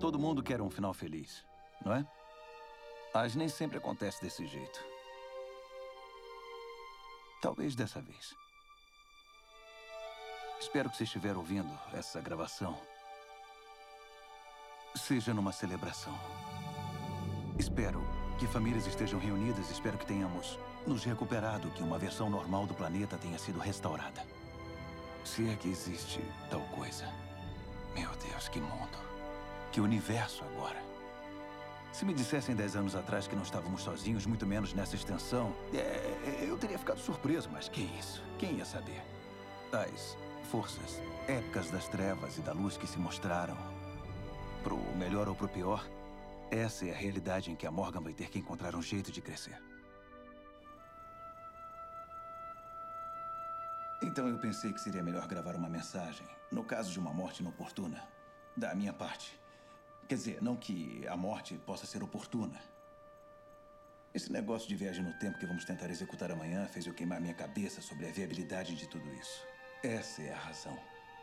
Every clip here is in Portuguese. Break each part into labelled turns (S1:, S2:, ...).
S1: Todo mundo quer um final feliz, não é? Mas nem sempre acontece desse jeito. Talvez dessa vez. Espero que, se estiver ouvindo essa gravação, seja numa celebração. Espero que famílias estejam reunidas. Espero que tenhamos nos recuperado, que uma versão normal do planeta tenha sido restaurada. Se é que existe tal coisa. Meu Deus, que mundo. Que universo agora. Se me dissessem 10 anos atrás que não estávamos sozinhos, muito menos nessa extensão, eu teria ficado surpreso, mas que isso? Quem ia saber? As forças épicas das trevas e da luz que se mostraram, pro melhor ou pro pior, essa é a realidade em que a Morgan vai ter que encontrar um jeito de crescer. Então eu pensei que seria melhor gravar uma mensagem, no caso de uma morte inoportuna, da minha parte. Quer dizer, não que a morte possa ser oportuna. Esse negócio de viagem no tempo que vamos tentar executar amanhã fez eu queimar minha cabeça sobre a viabilidade de tudo isso. Essa é a razão.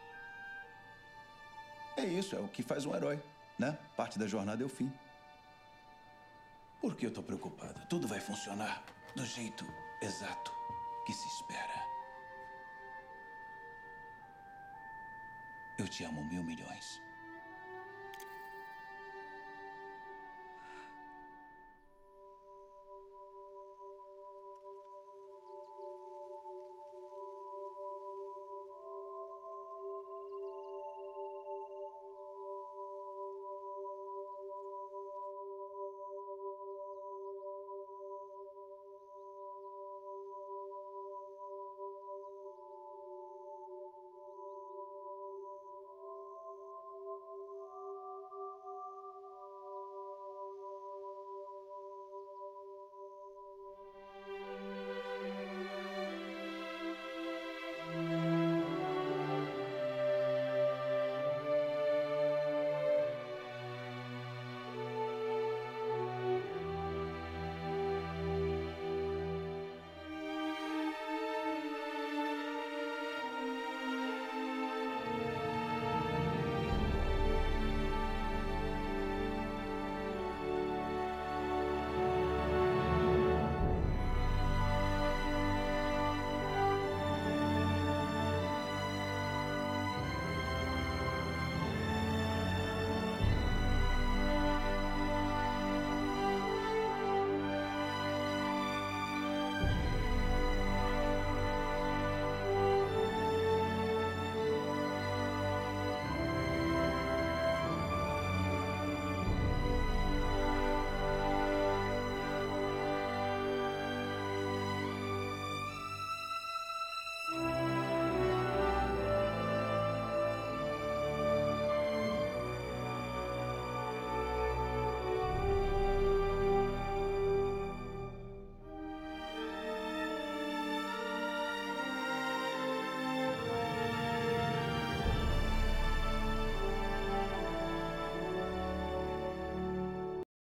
S1: É isso, é o que faz um herói, né? Parte da jornada é o fim. Por que eu tô preocupado? Tudo vai funcionar do jeito exato que se espera. Eu te amo 1000 milhões.